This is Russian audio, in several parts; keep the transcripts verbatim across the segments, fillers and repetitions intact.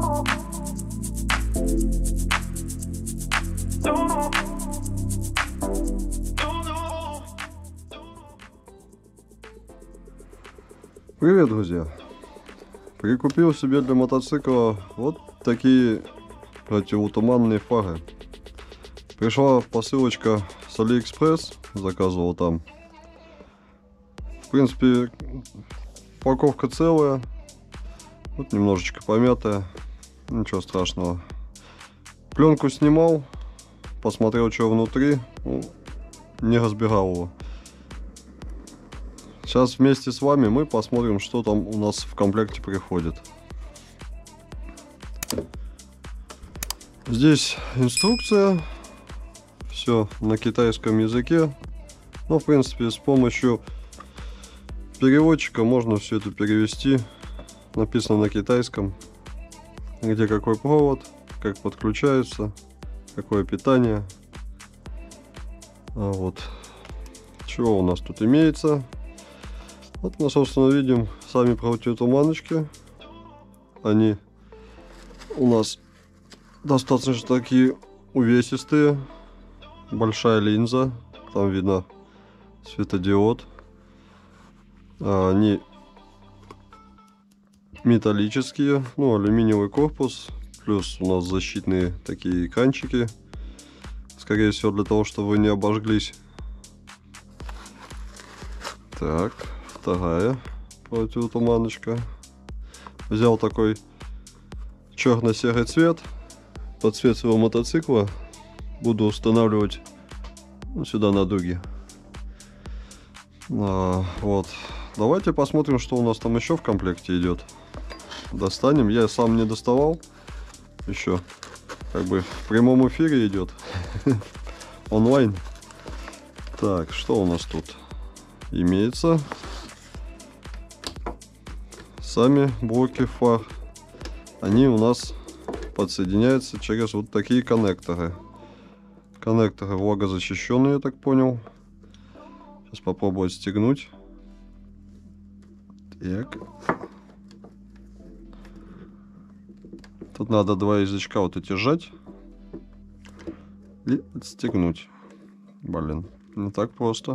Привет, друзья! Прикупил себе для мотоцикла вот такие противотуманные фары. Пришла посылочка с Алиэкспресс, заказывал там. В принципе, упаковка целая, вот немножечко помятая, ничего страшного. Пленку снимал, посмотрел, что внутри, ну, не разбирал его. Сейчас вместе с вами мы посмотрим, что там у нас в комплекте приходит. Здесь инструкция, все на китайском языке, но в принципе с помощью переводчика можно все это перевести. Написано на китайском, где какой провод, как подключается, какое питание. А вот чего у нас тут имеется. Вот мы, собственно, видим сами противотуманочки. Они у нас достаточно такие увесистые. Большая линза. Там видно светодиод. Они металлические. Ну, алюминиевый корпус. Плюс у нас защитные такие экранчики. Скорее всего, для того, чтобы вы не обожглись. Так. Вторая противотуманочка. Взял такой черно-серый цвет под цвет своего мотоцикла. Буду устанавливать сюда на дуги. А, вот. Давайте посмотрим, что у нас там еще в комплекте идет. Достанем. Я сам не доставал. Еще как бы в прямом эфире идет. Онлайн. Так, что у нас тут имеется? Сами блоки фар, они у нас подсоединяются через вот такие коннекторы. Коннекторы влагозащищенные, я так понял. Сейчас попробую отстегнуть. Так. Тут надо два язычка вот эти сжать и отстегнуть. Блин, не так просто.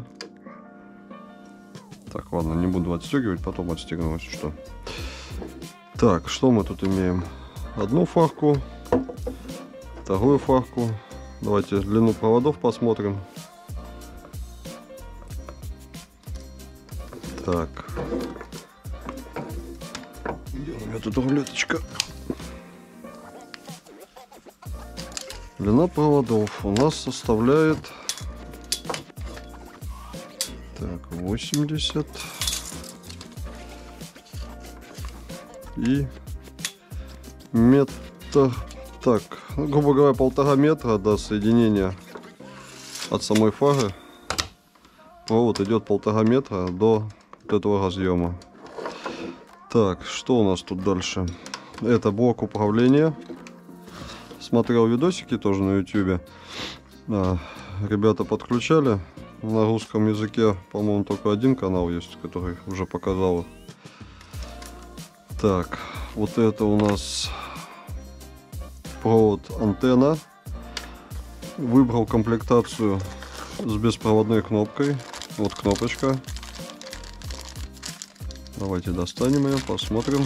Так, ладно, не буду отстегивать, потом отстегну, если что. Так, что мы тут имеем? Одну фарку, вторую фарку. Давайте длину проводов посмотрим. Так. Где у меня тут рулеточка? Длина проводов у нас составляет... Так, восемьдесят и метр, так, ну, грубо говоря, полтора метра до соединения от самой фары. Вот идет полтора метра до вот этого разъема. Так, что у нас тут дальше? Это блок управления. Смотрел видосики тоже на ютубе. А, ребята подключали. На русском языке, по-моему, только один канал есть, который уже показал. Так, вот это у нас провод антенна. Выбрал комплектацию с беспроводной кнопкой. Вот кнопочка. Давайте достанем ее, посмотрим.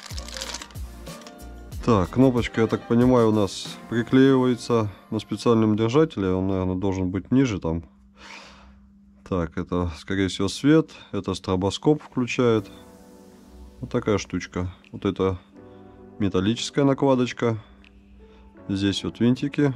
Так, кнопочка, я так понимаю, у нас приклеивается на специальном держателе. Он, наверное, должен быть ниже там. Так, это, скорее всего, свет. Это стробоскоп включает. Вот такая штучка. Вот это металлическая накладочка. Здесь вот винтики.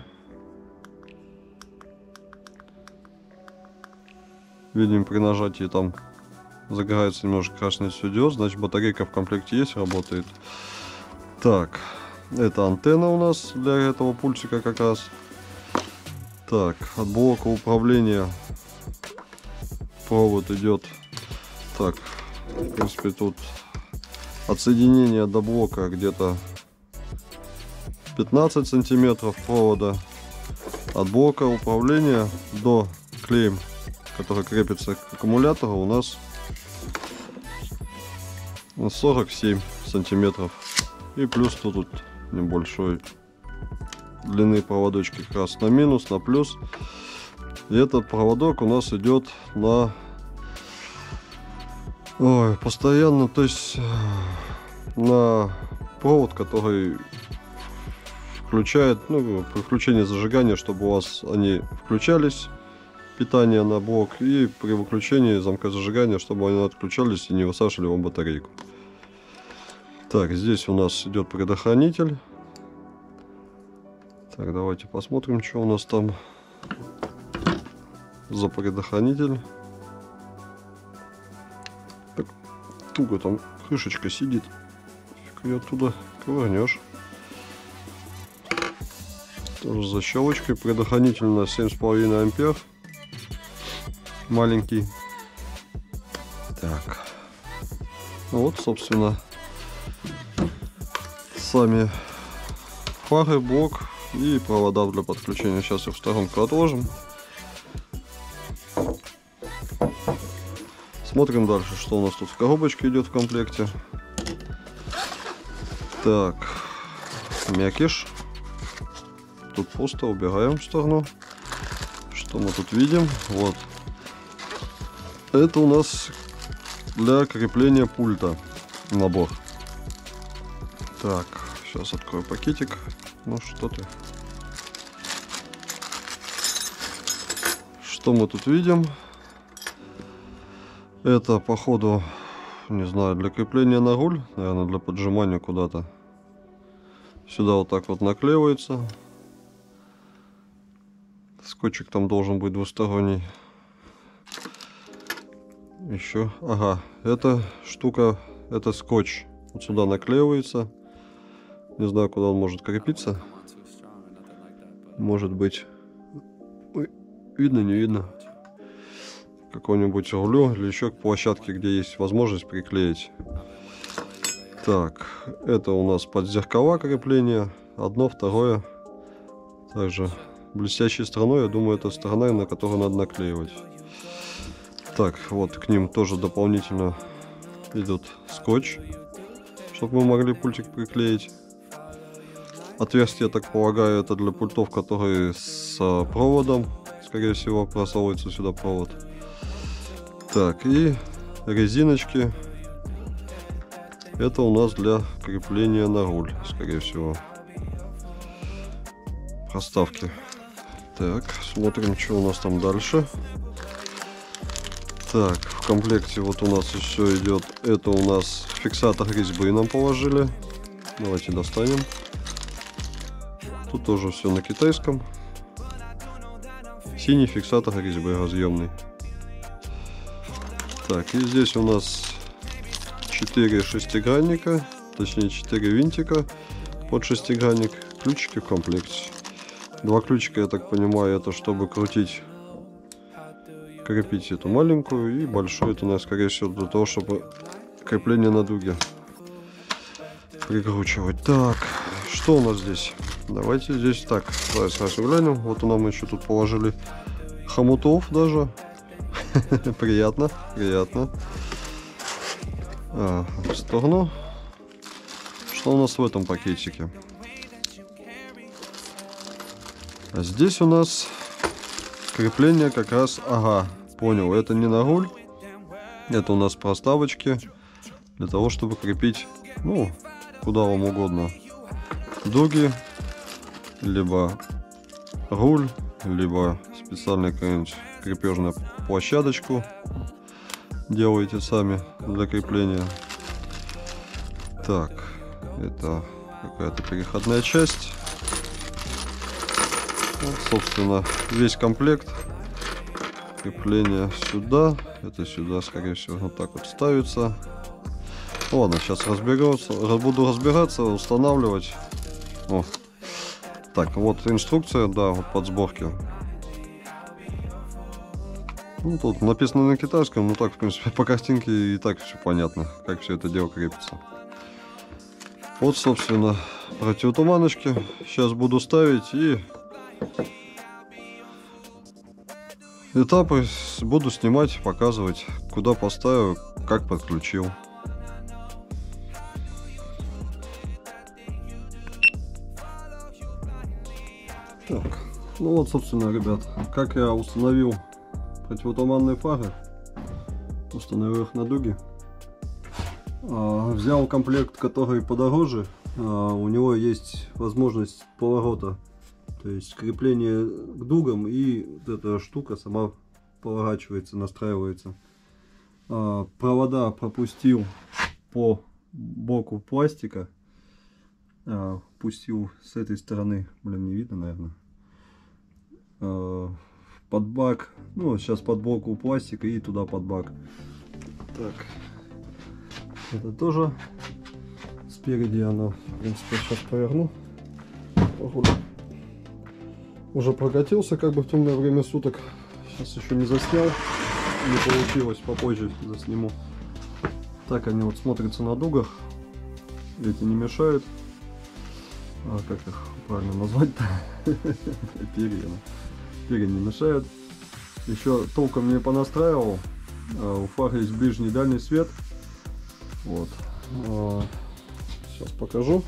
Видим, при нажатии там загорается немножко красный светодиод. Значит, батарейка в комплекте есть, работает. Так, это антенна у нас для этого пульсика как раз. Так, от блока управления провод идет. Так, в принципе, тут от соединения до блока где-то пятнадцать сантиметров провода. От блока управления до клеем, который крепится к аккумулятору, у нас сорок семь сантиметров. И плюс тут, тут небольшой длины проводочки, как раз на минус, на плюс. И этот проводок у нас идет на ой, постоянно, то есть на провод, который включает, ну, при включении зажигания, чтобы у вас они включались, питание на блок, и при выключении замка зажигания, чтобы они отключались и не высаживали вам батарейку. Так, здесь у нас идет предохранитель. Так, давайте посмотрим, что у нас там за предохранитель. Так, туго там крышечка сидит. Фиг ее оттуда ковырнешь. Тоже за щелочкой. Предохранитель у нас семь с половиной ампер. Маленький. Так. Вот, собственно, сами фары, блок и провода для подключения. Сейчас их в сторонку отложим. Смотрим дальше, что у нас тут в коробочке идет в комплекте. Так, мякиш. Тут пусто, убираем в сторону. Что мы тут видим? Вот. Это у нас для крепления пульта набор. Так, сейчас открою пакетик. Ну что ты? Что мы тут видим? Это, походу, не знаю, для крепления на руль, наверное, для поджимания куда-то. Сюда вот так вот наклеивается. Скотчик там должен быть двусторонний. Еще, ага, эта штука, это скотч. Вот сюда наклеивается. Не знаю, куда он может крепиться. Может быть, ой, видно, не видно. Какому-нибудь рулю или еще к площадке, где есть возможность приклеить. Так, это у нас под зеркала крепления. Одно, второе. Также блестящей стороной, я думаю, это сторона, на которую надо наклеивать. Так, вот к ним тоже дополнительно идет скотч, чтобы мы могли пультик приклеить. Отверстие, я так полагаю, это для пультов, которые с проводом. Скорее всего, просовывается сюда провод. Так, и резиночки. Это у нас для крепления на руль, скорее всего. Проставки. Так, смотрим, что у нас там дальше. Так, в комплекте вот у нас еще идет. Это у нас фиксатор резьбы нам положили. Давайте достанем. Тут тоже все на китайском. Синий фиксатор резьбы разъемный. Так, и здесь у нас четыре шестигранника, точнее четыре винтика под шестигранник. Ключики в комплекте. Два ключика, я так понимаю, это чтобы крутить, крепить эту маленькую, и большую, это у нас, скорее всего, для того, чтобы крепление на дуге прикручивать. Так, что у нас здесь? Давайте здесь так, давайте сразу глянем. Вот у нас мы еще тут положили хомутов даже. Приятно, приятно. А, в сторону. Что у нас в этом пакетике? А здесь у нас крепление как раз, ага, понял, это не на руль, это у нас проставочки для того, чтобы крепить, ну, куда вам угодно, дуги, либо руль, либо специальную какую-нибудь крепежную площадочку делаете сами для крепления. Так, это какая-то переходная часть. Вот, собственно, весь комплект. Крепление сюда, это сюда, скорее всего, вот так вот ставится. Ладно, сейчас разберется, буду разбираться, устанавливать. О. Так, вот инструкция, да, вот под сборки. Ну, тут написано на китайском, но так, в принципе, по картинке и так все понятно, как все это дело крепится. Вот, собственно, противотуманочки сейчас буду ставить, и этапы буду снимать, показывать, куда поставил, как подключил. Так, ну вот, собственно, ребят, как я установил противотуманные фары, установил их на дуги. А, взял комплект, который подороже, а, у него есть возможность поворота, то есть крепление к дугам, и вот эта штука сама поворачивается, настраивается. А, провода пропустил по боку пластика, а, пустил с этой стороны, блин, не видно, наверное, а, под бак, ну сейчас под боку пластика и туда под бак. Так, это тоже спереди оно, в принципе, сейчас поверну. Уже прокатился как бы в темное время суток. Сейчас еще не заснял, не получилось, попозже засниму. Так они вот смотрятся на дугах. Эти не мешают. А как их правильно назвать-то? Перья. Перья не мешают. Еще толком не понастраивал. У фар есть ближний и дальний свет. Вот. Сейчас покажу.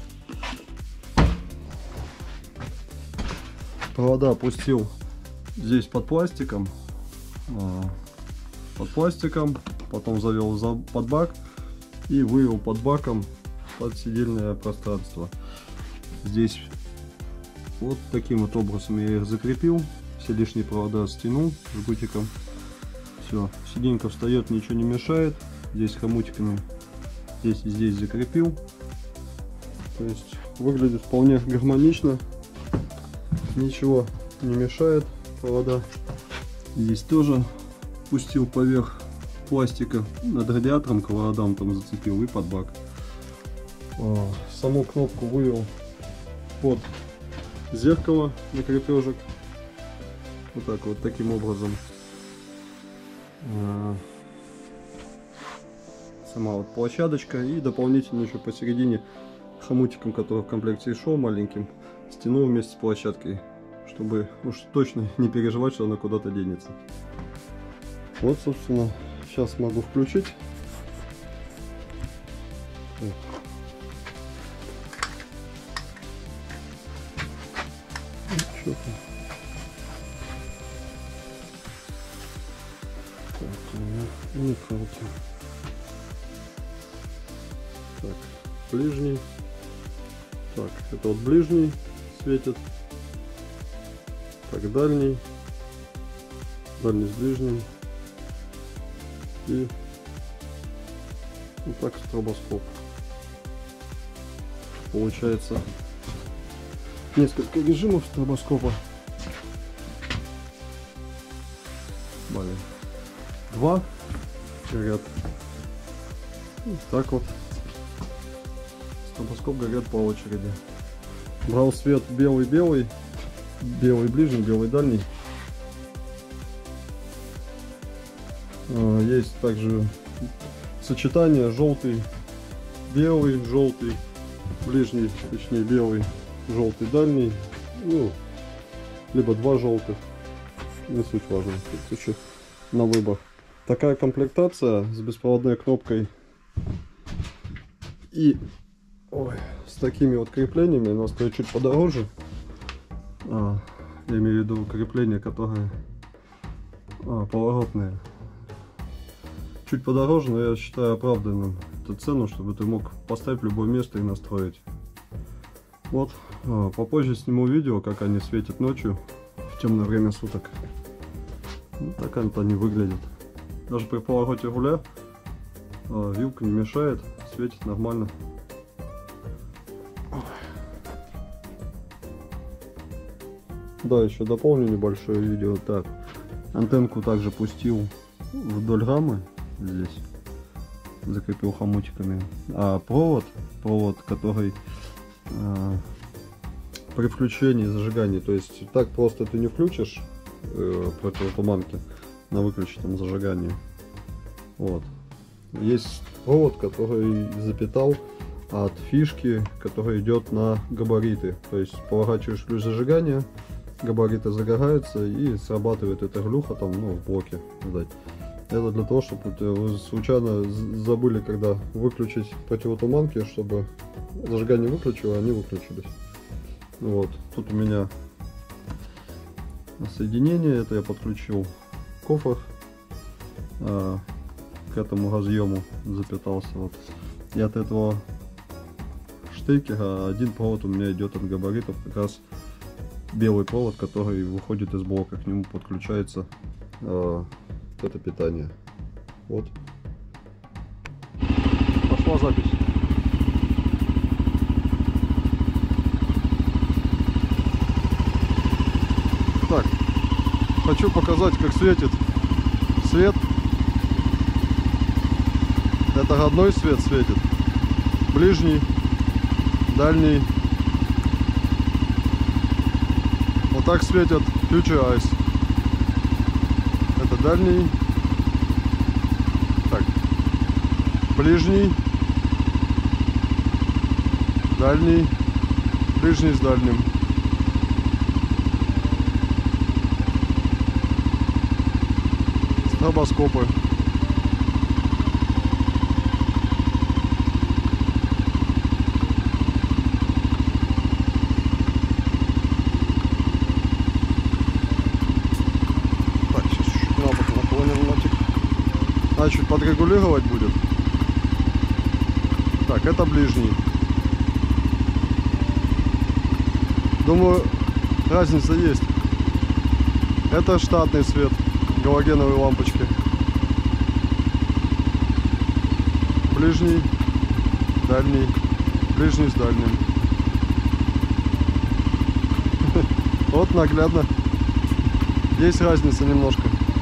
Провода опустил здесь под пластиком. Под пластиком. Потом завел за под бак. И вывел под баком под сидельное пространство. Здесь вот таким вот образом я их закрепил. Все лишние провода стянул жгутиком. Все, сиденька встает, ничего не мешает. Здесь хомутиками здесь и здесь закрепил. То есть выглядит вполне гармонично. Ничего не мешает провода. Здесь тоже пустил поверх пластика над радиатором, к проводам там зацепил и под бак. Саму кнопку вывел под зеркало на крепежек. Вот так вот, таким образом. Сама вот площадочка, и дополнительно еще посередине хомутиком, который в комплекте шел маленьким, стянул вместе с площадкой, чтобы уж точно не переживать, что она куда-то денется. Вот, собственно, сейчас могу включить. Что-то. Так, не крутим. Так, ближний. Так, это вот ближний светит. Так, дальний. Дальний с ближним. И вот так стробоскоп. Получается несколько режимов стробоскопа. Блин. Два горят. Вот так вот. Стробоскоп горят по очереди. Брал свет белый-белый. Белый ближний, белый дальний. Есть также сочетание желтый, белый, желтый, ближний, точнее белый, желтый, дальний, ну, либо два желтых, не суть важно, на выбор. Такая комплектация с беспроводной кнопкой и ой, с такими вот креплениями, она стоит чуть подороже. А, я имею в виду крепления, которые а, поворотные. Чуть подороже, но я считаю оправданным эту цену, чтобы ты мог поставить в любое место и настроить. Вот, а, попозже сниму видео, как они светят ночью в темное время суток. Вот так вот они выглядят. Даже при повороте руля а, вилка не мешает, светит нормально. Да, еще дополню небольшое видео. Так, антенку также пустил вдоль рамы. Здесь закрепил хомутиками, а провод, провод, который э, при включении зажигании, то есть так просто ты не включишь э, противотуманки на выключенном зажигании. Вот. Есть провод, который запитал от фишки, который идет на габариты, то есть поворачиваешь ключ зажигания, габариты загораются и срабатывает эта глюха там, ну, в блоке, видать. Это для того, чтобы вы случайно забыли, когда выключить противотуманки, чтобы зажигание выключило, они выключились. Вот. Тут у меня соединение. Это я подключил кофр а, к этому разъему, запитался вот. И от этого штекера один провод у меня идет от габаритов, как раз белый провод, который выходит из блока, к нему подключается а, это питание. Вот. Пошла запись. Так, хочу показать, как светит свет. Это родной свет светит. Ближний, дальний. Вот так светят Future Eyes. Это дальний. Так. Ближний. Дальний. Ближний с дальним. Стробоскопы. А чуть подрегулировать будет. Так, это ближний. Думаю, разница есть. Это штатный свет, галогеновые лампочки. Ближний, дальний, ближний с дальним. Вот наглядно. Есть разница немножко.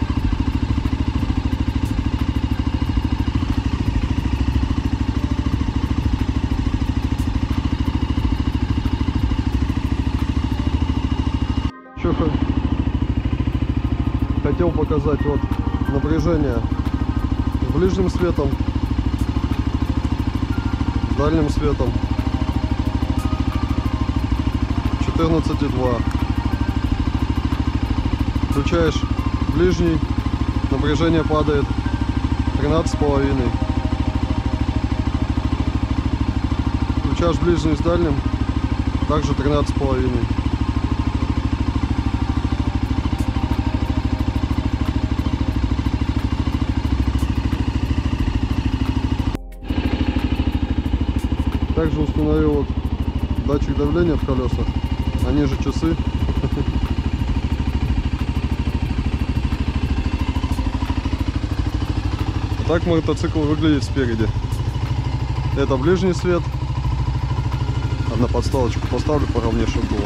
Еще хотел показать вот напряжение с ближним светом, с дальним светом. четырнадцать и два. Включаешь ближний, напряжение падает тринадцать с половиной. Включаешь ближний с дальним, также тринадцать с половиной. Также установил вот датчик давления в колесах, они же часы. Так мотоцикл выглядит спереди. Это ближний свет. Одна подставочку поставлю поровнее, чтобы было.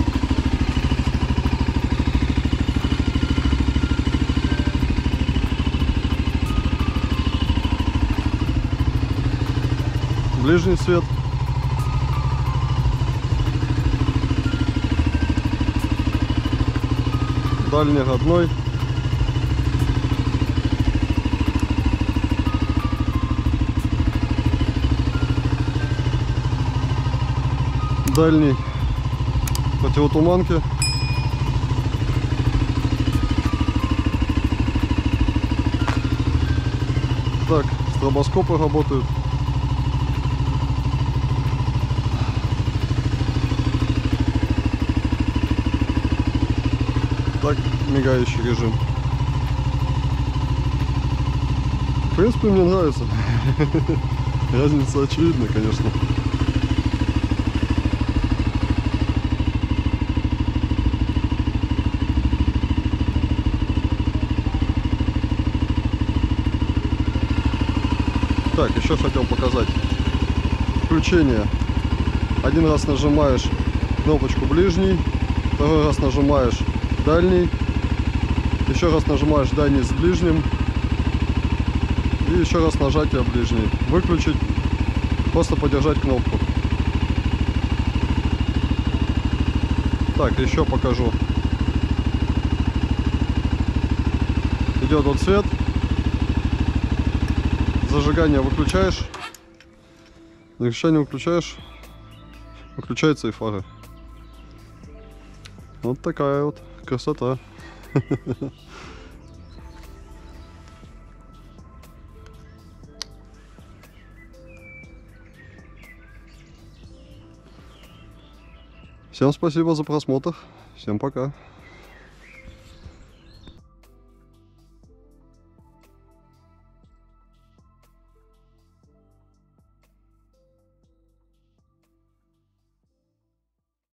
Ближний свет. Дальний родной. Дальний противотуманки. Так, стробоскопы работают. Так, мигающий режим. В принципе, мне нравится. Разница очевидна, конечно. Так, еще хотел показать включение. Один раз нажимаешь кнопочку ближний, второй раз нажимаешь дальний, еще раз нажимаешь дальний с ближним и еще раз нажатие ближний. Выключить, просто подержать кнопку. Так, еще покажу. Идет вот свет. Зажигание выключаешь, зажигание выключаешь, выключается и фара. Вот такая вот красота. Всем спасибо за просмотр, всем пока.